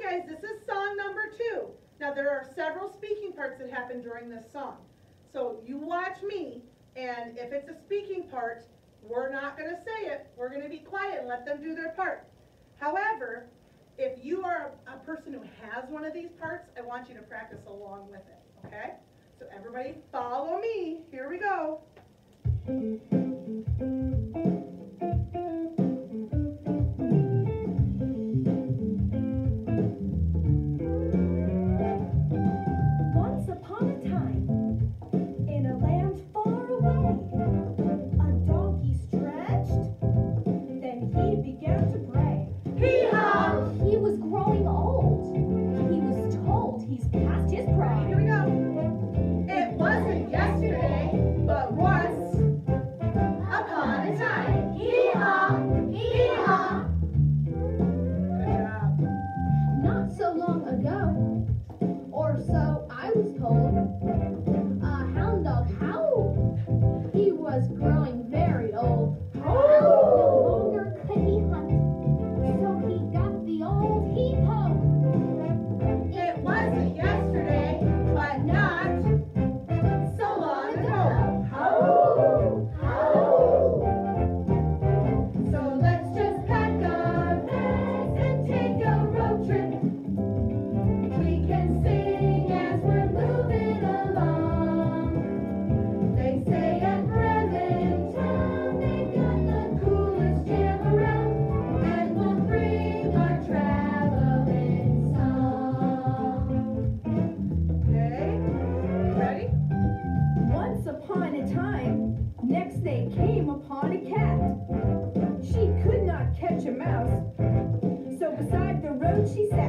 guys, this is song number 2. Now there are several speaking parts that happen during this song. So you watch me, and if it's a speaking part, we're not going to say it. We're going to be quiet and let them do their part. However, if you are a person who has one of these parts, I want you to practice along with it, okay? So everybody follow me. Here we go. Once upon a time, in a land far away, a donkey stretched, then he began to bray. Hee-haw! He was growing old. He was told he's past his prime. Here we go. It wasn't yesterday, but once upon a time. Hee-haw! Hee-haw! Good job. Not so long ago, or so I was told, a hound dog howled. He was growing very old. No longer could he hunt, so he got the old heave-ho. It wasn't yesterday, but not so long ago. Ho! Ho! So let's just pack our bags and take a road trip. We can sing as we're moving along. They say at Bremen town they got the coolest jam around, and we'll bring our traveling song. Okay, ready? Once upon a time, next they came upon a cat. She could not catch a mouse, so beside the road she sat.